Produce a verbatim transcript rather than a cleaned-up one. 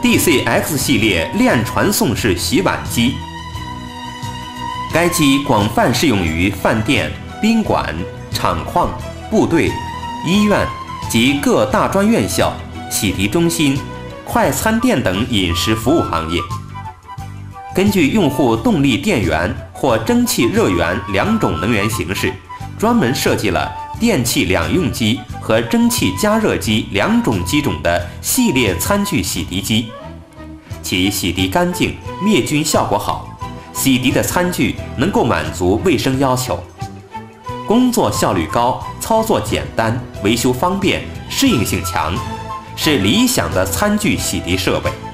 D C X 系列链传送式洗碗机。该机广泛适用于饭店、宾馆、厂矿、部队、医院及各大专院校、洗涤中心、快餐店等饮食服务行业。根据用户动力电源或蒸汽热源两种能源形式，专门设计了电气两用机和蒸汽加热机两种机种的系列餐具洗涤机，其洗涤干净、灭菌效果好，洗涤的餐具能够满足卫生要求，工作效率高，操作简单，维修方便，适应性强，是理想的餐具洗涤设备。